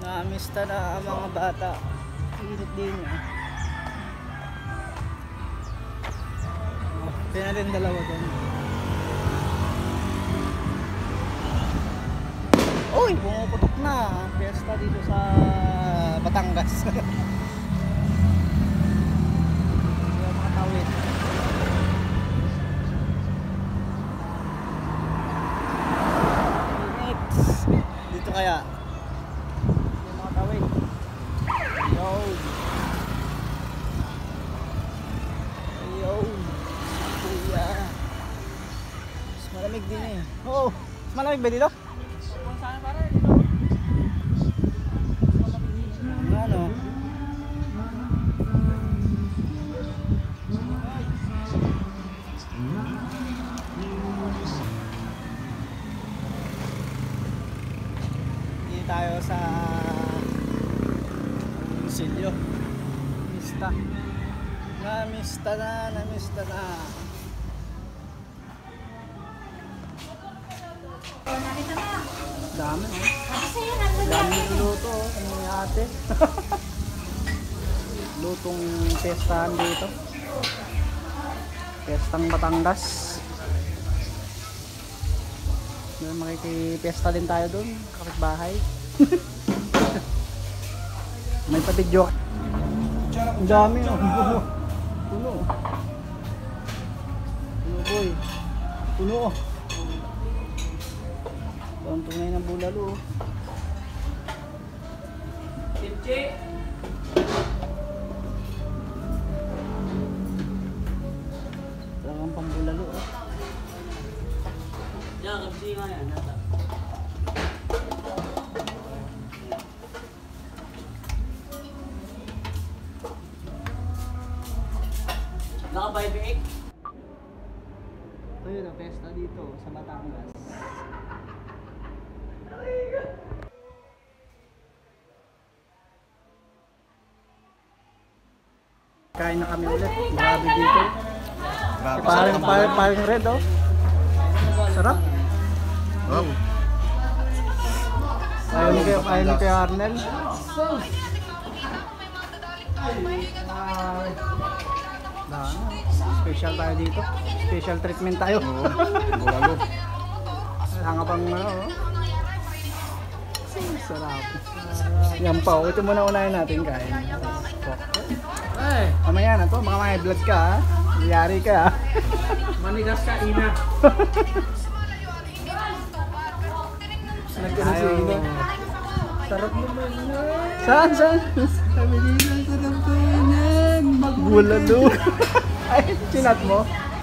Namista na ang mga bata. Init din ah. Kaya rin dalawa doon. Uy! Pumuputok na ang piyesta dito sa Batangas. Mga tawid. Init. Dito kaya. Mga tawid. Yo. Yo. Kuya. Mas malamig din eh. Oo. Mas malamig ba dito? Ano? Hindi tayo sa Silyo. Namista. Namista na, namista na. Dami oh. Dami luto oh. Ano yung ate? Lutong pestahan dito. Pestang Batangas. Makikipesta din tayo dun. Kapitbahay. May pa-video. Ang dami oh. Puno. Puno. Puno boy. Puno oh. Ang tunay ng bulalo. Kimchi. Talagang pambulalo. Yan, kimchi nga yan. Naka-5-8. Ito yun ang pesta dito sa Batangas. Kain na kami ulit. Grabe dito. Parang red oh. Sarap. Oh. Ayaw ni kay Arnel. Special tayo dito. Special treatment tayo. Bulalo. Hanga pang ano oh. Sarap. Yan pa, ito muna unahin natin kain. Ay, mamaya na to, mga may vlog ka ha. Nangyari ka ha. Manigas ka, ina. Ayaw. Sarap naman na. Saan? Sabi nila, sarap ko yan. Bulalo. Ay, sinat mo?